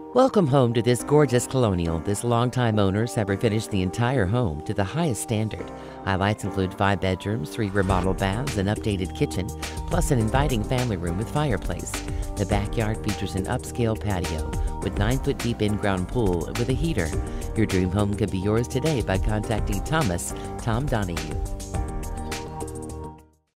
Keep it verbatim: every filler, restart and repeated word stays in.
Welcome home to this gorgeous colonial. This longtime owners have refinished the entire home to the highest standard. Highlights include five bedrooms, three remodeled baths, an updated kitchen, plus an inviting family room with fireplace. The backyard features an upscale patio with nine-foot deep in-ground pool with a heater. Your dream home could be yours today by contacting Thomas, Tom Donahue.